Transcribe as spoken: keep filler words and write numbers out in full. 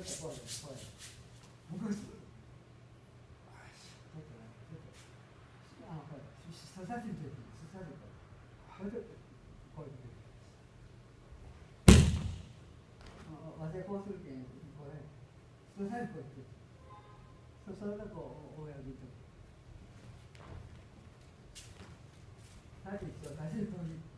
っとこうやこうや起こす。あ、これ、刺さってる時、刺さるから。これで、こうやって。わせこうするけん、これ、刺さるこうやって。そそれがこう、親指と。さっきと出せる通り。